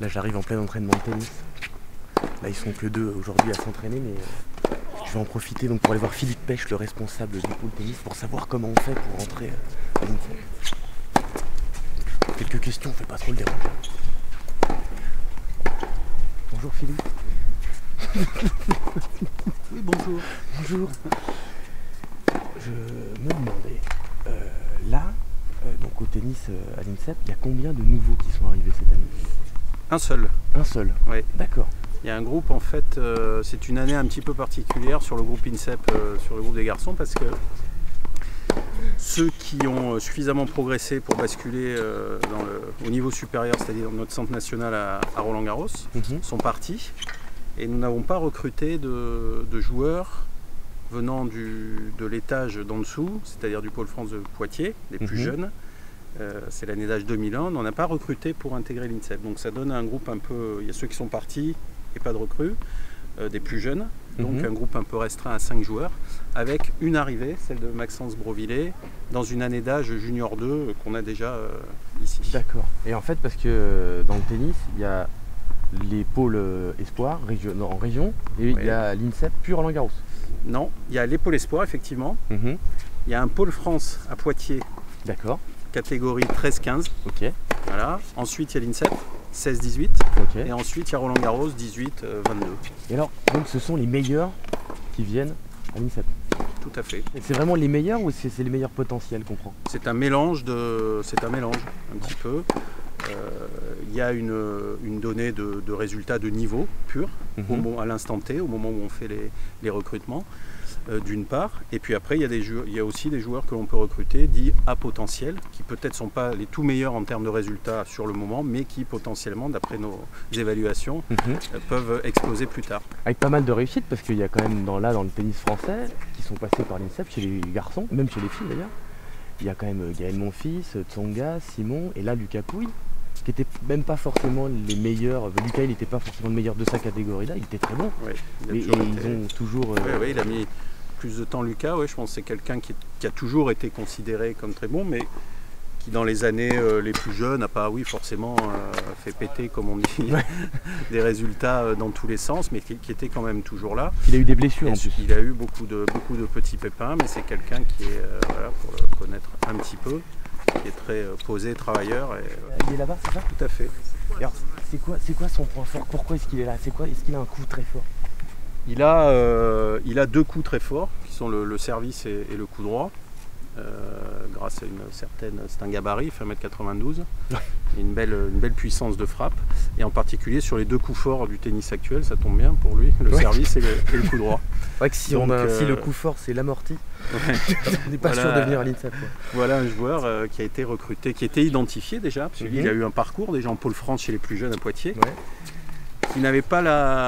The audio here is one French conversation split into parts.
Là j'arrive en plein entraînement de tennis. Là ils sont que deux aujourd'hui à s'entraîner, mais je vais en profiter donc pour aller voir Philippe Pêche, le responsable du pôle tennis, pour savoir comment on fait pour rentrer à l'INSEP. Quelques questions, on fait pas trop le dérange. Bonjour Philippe. Oui, bonjour. Bonjour. Je me demandais, donc au tennis à l'INSEP, il y a combien de nouveaux qui sont arrivés cette année? Un seul. Un seul? Oui. D'accord. Il y a un groupe, en fait, c'est une année un petit peu particulière sur le groupe INSEP, sur le groupe des garçons, parce que ceux qui ont suffisamment progressé pour basculer au niveau supérieur, c'est-à-dire notre centre national à Roland-Garros, sont partis. Et nous n'avons pas recruté de joueurs venant de l'étage d'en dessous, c'est-à-dire du pôle France de Poitiers, les plus jeunes. C'est l'année d'âge 2001, on n'a pas recruté pour intégrer l'INSEP. Donc ça donne un groupe un peu, il y a ceux qui sont partis et pas de recrues, des plus jeunes. Donc un groupe un peu restreint à 5 joueurs, avec une arrivée, celle de Maxence Brovillet, dans une année d'âge junior 2 qu'on a déjà ici. D'accord. Et en fait, parce que dans le tennis, il y a les pôles espoirs en région, et il y a l'INSEP puis Roland-Garros. Non, il y a les pôles espoirs, effectivement. Il y a un pôle France à Poitiers. D'accord. Catégorie 13-15. Ok. Voilà. Ensuite, il y a l'INSEP, 16-18. Ok. Et ensuite, il y a Roland-Garros, 18-22. Et alors, donc ce sont les meilleurs qui viennent à l'INSEP? Tout à fait. C'est vraiment les meilleurs ou c'est les meilleurs potentiels qu'on prend? C'est un mélange, un petit peu. Il y a une donnée de résultats de niveau pur à l'instant T, au moment où on fait les recrutements, d'une part. Et puis après, il y a aussi des joueurs que l'on peut recruter, dits à potentiel, qui peut-être ne sont pas les tout meilleurs en termes de résultats sur le moment, mais qui potentiellement, d'après nos évaluations, peuvent exploser plus tard. Avec pas mal de réussite, parce qu'il y a quand même dans le tennis français, qui sont passés par l'INSEP chez les garçons, même chez les filles d'ailleurs. Il y a quand même Gaël Monfils, Tsonga, Simon, et là Lucas Pouille, qui n'étaient même pas forcément les meilleurs. Lucas, il n'était pas forcément le meilleur de sa catégorie là, il était très bon. Oui, ils ont toujours. Oui, il a mis plus de temps, Lucas. Oui, je pense que c'est quelqu'un qui a toujours été considéré comme très bon, mais qui dans les années les plus jeunes n'a pas, forcément fait péter, comme on dit, des résultats dans tous les sens, mais qui était quand même toujours là. Il a eu des blessures en plus. Il a eu beaucoup de petits pépins, mais c'est quelqu'un qui est, pour le connaître un petit peu, qui est très posé, travailleur. Il est là-bas, c'est ça? Tout à fait. Alors, c'est quoi son point fort? Pourquoi est-ce qu'il est là? Est-ce qu'il a un coup très fort? Il a deux coups très forts, qui sont le service et le coup droit. Grâce à c'est un gabarit, il fait 1m92, une belle puissance de frappe, et en particulier sur les deux coups forts du tennis actuel, ça tombe bien pour lui, le service et le coup droit. Ouais, que si le coup fort c'est l'amorti, on n'est pas sûr de venir à l'INSEP. Voilà un joueur qui a été recruté, qui était identifié déjà, parce qu'il a eu un parcours déjà en pôle France chez les plus jeunes à Poitiers. Il n'avait pas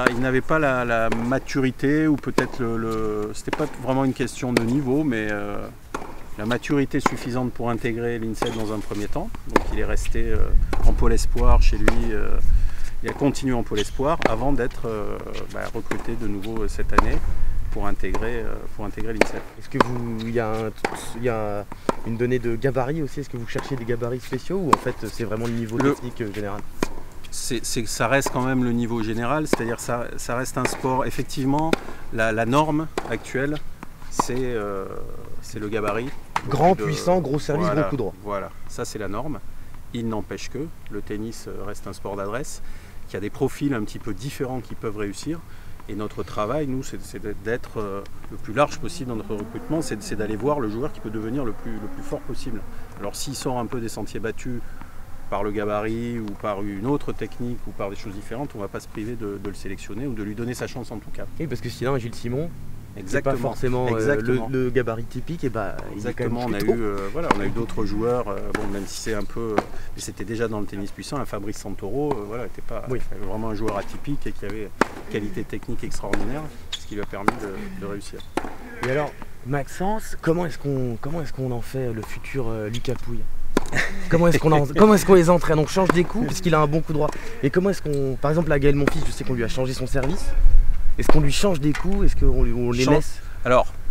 la maturité, ou peut-être c'était pas vraiment une question de niveau, mais la maturité suffisante pour intégrer l'INSEP dans un premier temps. Donc il est resté en pôle espoir chez lui, il a continué en pôle espoir avant d'être recruté de nouveau cette année pour intégrer l'INSEP. Est-ce que il y a une donnée de gabarit aussi? Est-ce que vous cherchez des gabarits spéciaux ou en fait c'est vraiment le niveau technique général? Ça reste quand même le niveau général, c'est-à-dire ça reste un sport. Effectivement, la norme actuelle, c'est le gabarit. Grand, puissant, gros service, gros coup droit. Voilà, ça c'est la norme. Il n'empêche que le tennis reste un sport d'adresse, qui a des profils un petit peu différents qui peuvent réussir. Et notre travail, nous, c'est d'être le plus large possible dans notre recrutement, c'est d'aller voir le joueur qui peut devenir le plus fort possible. Alors s'il sort un peu des sentiers battus par le gabarit ou par une autre technique ou par des choses différentes, on ne va pas se priver de le sélectionner ou de lui donner sa chance en tout cas. Oui, parce que sinon Gilles Simon, c'est pas forcément le gabarit typique, et exactement. On a eu d'autres joueurs, même si c'est un peu, mais c'était déjà dans le tennis puissant, un Fabrice Santoro, était pas vraiment un joueur atypique et qui avait une qualité technique extraordinaire, ce qui lui a permis de réussir. Et alors Maxence, comment est-ce qu'on en fait le futur Lucas Pouille? Comment est-ce qu'on les entraîne? On change des coups parce qu'il a un bon coup droit. Et comment est-ce qu'on, par exemple, la Gaël Monfils, je sais qu'on lui a changé son service. Est-ce qu'on lui change des coups? Est-ce qu'on les laisse? Alors,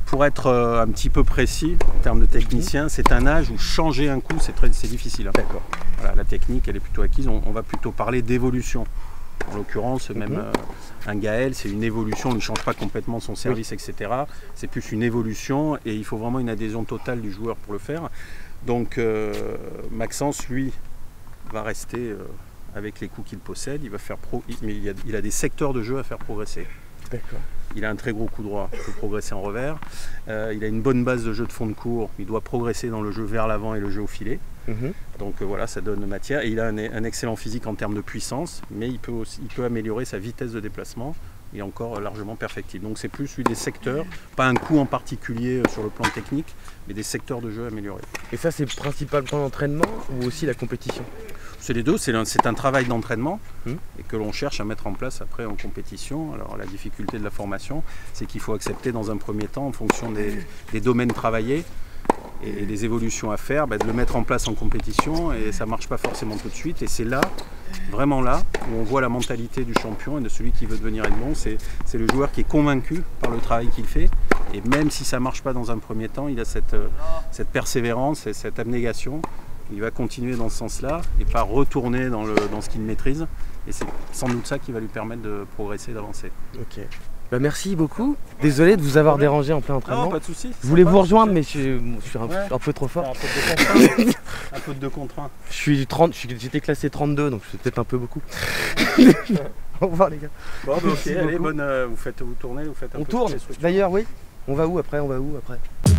Pour être un petit peu précis en termes de technicien, c'est un âge où changer un coup, c'est difficile. Hein. D'accord. Voilà, la technique, elle est plutôt acquise. On va plutôt parler d'évolution. En l'occurrence, même un Gaël, c'est une évolution. On ne change pas complètement son service, etc. C'est plus une évolution et il faut vraiment une adhésion totale du joueur pour le faire. Donc Maxence, lui, va rester avec les coups qu'il possède. Il va faire mais il a des secteurs de jeu à faire progresser. D'accord. Il a un très gros coup droit, il peut progresser en revers. Il a une bonne base de jeu de fond de cours, il doit progresser dans le jeu vers l'avant et le jeu au filet. Donc voilà, ça donne matière. Et il a un excellent physique en termes de puissance, mais il peut améliorer sa vitesse de déplacement. Il est encore largement perfectible. Donc c'est plus lui des secteurs, pas un coup en particulier sur le plan technique, mais des secteurs de jeu améliorés. Et ça, c'est principalement l'entraînement ou aussi la compétition? C'est les deux, c'est un travail d'entraînement et que l'on cherche à mettre en place après en compétition. Alors la difficulté de la formation, c'est qu'il faut accepter dans un premier temps, en fonction des domaines travaillés et des évolutions à faire, de le mettre en place en compétition et ça ne marche pas forcément tout de suite. Et c'est là, vraiment là, où on voit la mentalité du champion et de celui qui veut devenir Edmond. C'est le joueur qui est convaincu par le travail qu'il fait et même si ça ne marche pas dans un premier temps, il a cette persévérance et cette abnégation. Il va continuer dans ce sens-là et pas retourner dans ce qu'il maîtrise. Et c'est sans doute ça qui va lui permettre de progresser, d'avancer. Ok. Merci beaucoup. Désolé de vous avoir dérangé en plein entraînement. Non, pas de soucis. Je voulais vous rejoindre, mais je suis un peu trop fort. Un peu de contraint. J'étais classé 32, donc c'est peut-être un peu beaucoup. Au revoir les gars. Bon, ok, allez, vous tournez, vous faites un peu. On tourne. D'ailleurs, oui. On va où après?